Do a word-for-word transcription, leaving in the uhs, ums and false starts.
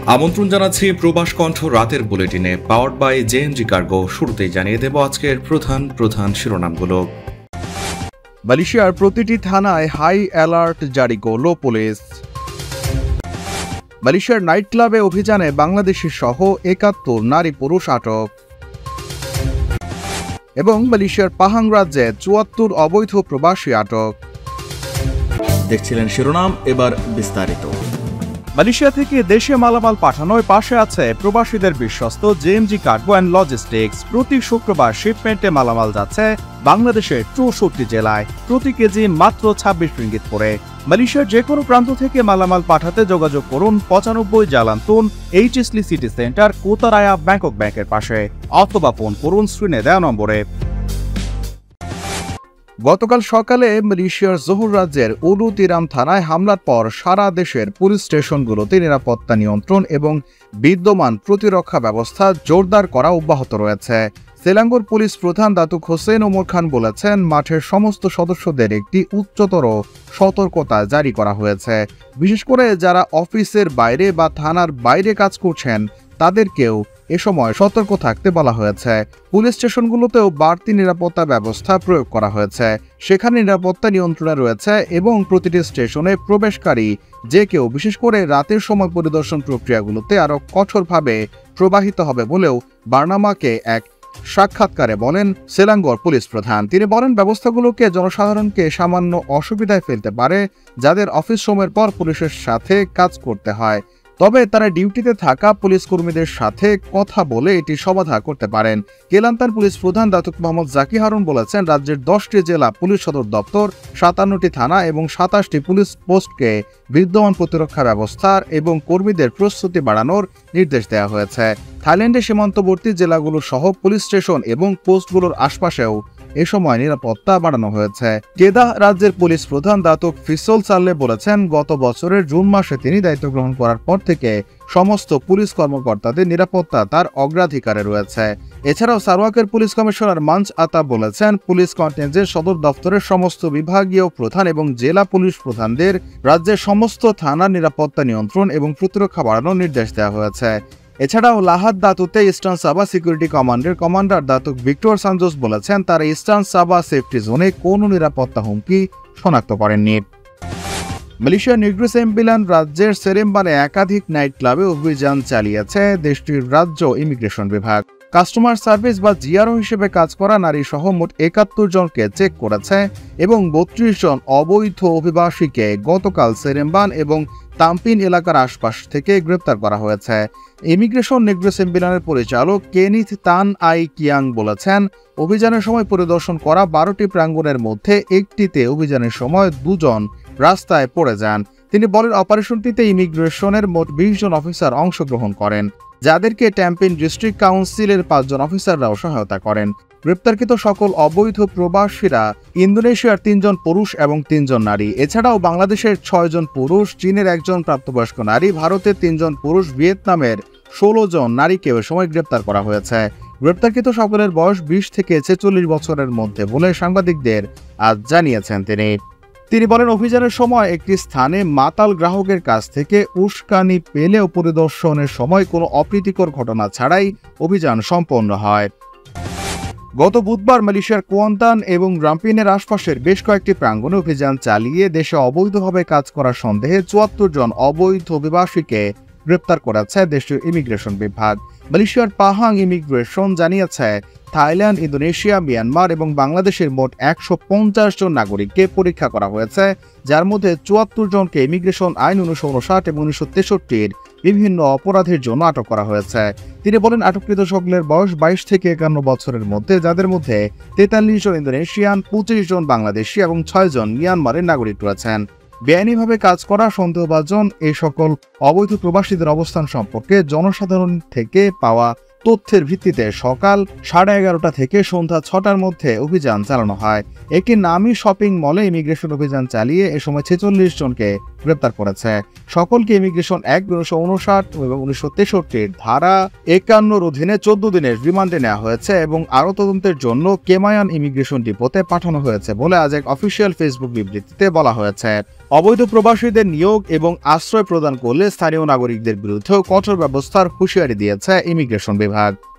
আমন্ত্রণ জানাচ্ছি প্রবাস কণ্ঠ রাতের বুলেটিনে পাওয়ার্ড বাই জেএনজি কার্গো। শুরুতেই জানিয়ে দেব আজকের প্রধান প্রধান শিরোনামগুলো। মালয়েশিয়ার প্রতিটি থানায় হাই অ্যালার্ট জারি করল পুলিশ। মালয়েশিয়ার নাইট ক্লাবে অভিযানে বাংলাদেশি সহ একাত্তর নারী পুরুষ আটক। এবং মালয়েশিয়ার পাহাং রাজ্যে চুয়াত্তর অবৈধ প্রবাসী আটক। দেখছিলেন শিরোনাম, এবার বিস্তারিত। মালয়েশিয়া থেকে দেশে মালামাল পাঠানোয় পাশে আছে প্রবাসীদের বিশ্বস্ত জেএমজি কার্গো অ্যান্ড লজিস্টিক্স। প্রতি শুক্রবার শিপমেন্টে মালামাল যাচ্ছে বাংলাদেশের চৌষট্টি জেলায়, প্রতি কেজি মাত্র ছাব্বিশ রিঙ্গিত করে। মালয়েশিয়ার যে কোনো প্রান্ত থেকে মালামাল পাঠাতে যোগাযোগ করুন পঁচানব্বই Jalan Tun H S Lee city centre, Kota Raya Bangkok ব্যাংকের পাশে, অথবা ফোন করুন স্ক্রিনে দেওয়া নম্বরে। গতকাল সকালে মালয়েশিয়ার জোহর রাজ্যের উলু তিরাম থানায় হামলার পর সারা দেশের পুলিশ স্টেশনগুলোতে নিরাপত্তা নিয়ন্ত্রণ এবং বিদ্যমান প্রতিরক্ষা ব্যবস্থা জোরদার করা অব্যাহত রয়েছে। সেলাঙ্গোর পুলিশ প্রধান দাতুক হোসেন ওমর খান বলেছেন, মাঠের সমস্ত সদস্যদের একটি উচ্চতর সতর্কতা জারি করা হয়েছে। বিশেষ করে যারা অফিসের বাইরে বা থানার বাইরে কাজ করছেন তাদেরকেও এ সময় সতর্ক থাকতে বলা হয়েছে। পুলিশ স্টেশনগুলোতেও বাড়তি নিরাপত্তা ব্যবস্থা প্রয়োগ করা হয়েছে। সেখানে নিরাপত্তা নিয়ন্ত্রণে রয়েছে এবং প্রতিটি স্টেশনে প্রবেশকারী যে কেউ, বিশেষ করে রাতের সময় পরিদর্শন প্রক্রিয়াগুলোতে আরও কঠোরভাবে প্রবাহিত হবে বলেও বার্নামাকে এক সাক্ষাৎকারে বলেন সেলাঙ্গোর পুলিশ প্রধান। তিনি বলেন, ব্যবস্থাগুলোকে জনসাধারণকে সামান্য অসুবিধায় ফেলতে পারে যাদের অফিস সময়ের পর পুলিশের সাথে কাজ করতে হয়, তবে তারা ডিউটিতে থাকা পুলিশ কর্মীদের সাথে কথা বলে এটি সমাধান করতে পারেন। কেলান্তার পুলিশ প্রধান দাতুক মোহাম্মদ জাকি হারুন বলেছেন, রাজ্যের দশটি জেলা পুলিশ সদর দপ্তর, সাতান্নটি থানা এবং সাতাশটি পুলিশ পোস্টকে বিদ্যমান প্রতিরক্ষা ব্যবস্থার এবং কর্মীদের প্রস্তুতি বাড়ানোর নির্দেশ দেওয়া হয়েছে। থাইল্যান্ডের সীমান্তবর্তী জেলাগুলো সহ পুলিশ স্টেশন এবং পোস্টগুলোর আশপাশেও এ সময় নিরাপত্তা বাড়ানো হয়েছে। কেদাহ রাজ্যের পুলিশ প্রধান দাতুক ফিসল সাল্লে বলেছেন, গত বছরের জুন মাসে তিনি দায়িত্ব গ্রহণ করার পর থেকে সমস্ত পুলিশ কর্মকর্তাদের নিরাপত্তা তার অগ্রাধিকারে রয়েছে। এছাড়াও সারওয়াকের পুলিশ কমিশনার মাঞ্চ আতা বলেছেন, পুলিশ কন্টেঞ্জের সদর দপ্তরের সমস্ত বিভাগীয় প্রধান এবং জেলা পুলিশ প্রধানদের রাজ্যের সমস্ত থানার নিরাপত্তা নিয়ন্ত্রণ এবং প্রতিরক্ষা বাড়ানোর নির্দেশ দেওয়া হয়েছে। এছাড়াও লাহাদ দাতুতে ইস্টার্ন সাবা সিকিউরিটি কমান্ডের কমান্ডার দাতুক ভিক্টর সানজোস বলেছেন, তারা ইস্টার্ন সাবা সেফটি জোনে কোনো নিরাপত্তা হুমকি শনাক্ত করেননি। মালয়েশিয়ার নিগ্রো সেম্বিলান রাজ্যের সেরেম্বানে একাধিক নাইট ক্লাবে অভিযান চালিয়েছে দেশটির রাজ্য ইমিগ্রেশন বিভাগ। কাস্টমার সার্ভিস বা জিআরও হিসেবে কাজ করা নারী সহ মোট একাত্তর জনকে চেক করেছে এবং বত্রিশ জন অবৈধ অভিবাসীকে গতকাল সেরেম্বান এবং তাম্পিন এলাকার আশপাশ থেকে গ্রেপ্তার করা হয়েছে। ইমিগ্রেশন নিগ্রো সেম্বিলানের পরিচালক কেনিথ তান আই কিয়াং বলেছেন, অভিযানের সময় পরিদর্শন করা বারোটি প্রাঙ্গণের মধ্যে একটিতে অভিযানের সময় দুজন রাস্তায় পড়ে যান। তিনি বলেন, অপারেশনটিতে ইমিগ্রেশনের মোট বিশ জন অফিসার অংশগ্রহণ করেন, যাদেরকে ট্যাম্পিন ডিস্ট্রিক্ট কাউন্সিলের পাঁচজন অফিসাররাও সহায়তা করেন। গ্রেপ্তারকৃত সকল অবৈধ প্রবাসীরা ইন্দোনেশিয়ার তিনজন পুরুষ এবং তিনজন নারী। এছাড়াও বাংলাদেশের ছয় জন পুরুষ, চীনের একজন প্রাপ্তবয়স্ক নারী, ভারতের তিনজন পুরুষ, ভিয়েতনামের ষোলো জন নারীকে ওই সময় গ্রেপ্তার করা হয়েছে। গ্রেপ্তারকৃত সকলের বয়স বিশ থেকে ছেচল্লিশ বছরের মধ্যে বলে সাংবাদিকদের আজ জানিয়েছেন তিনি। তিনি বলেন, অভিযানের সময় একটি স্থানে মাতাল গ্রাহকের কাছ থেকে উস্কানি পেলেও পরিদর্শনের সময় কোনো অপ্রীতিকর ঘটনা ছাড়াই অভিযান সম্পন্ন হয়। গত বুধবার মালয়েশিয়ার কুয়ান্তান এবং রামপিনের আশপাশের বেশ কয়েকটি প্রাঙ্গণে অভিযান চালিয়ে দেশে অবৈধভাবে কাজ করার সন্দেহে চুয়াত্তর জন অবৈধ অভিবাসীকে গ্রেপ্তার করেছে দেশটির ইমিগ্রেশন বিভাগ। মালয়েশিয়ার পাহাং ইমিগ্রেশন জানিয়েছে, থাইল্যান্ড, ইন্দোনেশিয়া, মিয়ানমার এবং বাংলাদেশের মোট একশো পঞ্চাশ জন নাগরিককে পরীক্ষা করা হয়েছে, যার মধ্যে চুয়াত্তর জনকে ইমিগ্রেশন আইন উনিশশো উনষাট এবং উনিশশো তেষট্টির বিভিন্ন অপরাধের জন্য আটক করা হয়েছে। তিনি বলেন, আটককৃত সকলের বয়স বাইশ থেকে একান্ন বছরের মধ্যে, যাদের মধ্যে তেতাল্লিশ জন ইন্দোনেশিয়ান, পঁচিশ জন বাংলাদেশি এবং ছয় জন মিয়ানমারের নাগরিক রয়েছেন। বেআইনিভাবে কাজ করা সন্দেহভাজন এই সকল অবৈধ প্রবাসীদের অবস্থান সম্পর্কে জনসাধারণ থেকে পাওয়া তথ্যের ভিত্তিতে সকাল সাড়ে এগারোটা থেকে সন্ধ্যা ছটার মধ্যে অভিযান চালানো হয়। একটি নামী শপিং মলে ইমিগ্রেশন অভিযান চালিয়ে এ সময় ছেচল্লিশ জনকে গ্রেপ্তার করেছে। সকলকে ইমিগ্রেশন অ্যাক্ট উনিশশো উনষাট এবং উনিশশো তেষট্টির ধারা একান্নর অধীনে চোদ্দ দিনের রিমান্ডে নেওয়া হয়েছে এবং আরও তদন্তের জন্য কেমায়ান ইমিগ্রেশন ডিপোতে পাঠানো হয়েছে বলে আজ এক অফিসিয়াল ফেসবুক বিবৃতিতে বলা হয়েছে। অবৈধ প্রবাসীদের নিয়োগ এবং আশ্রয় প্রদান করলে স্থানীয় নাগরিকদের বিরুদ্ধেও কঠোর ব্যবস্থার হুঁশিয়ারি দিয়েছে ইমিগ্রেশন বিভাগ।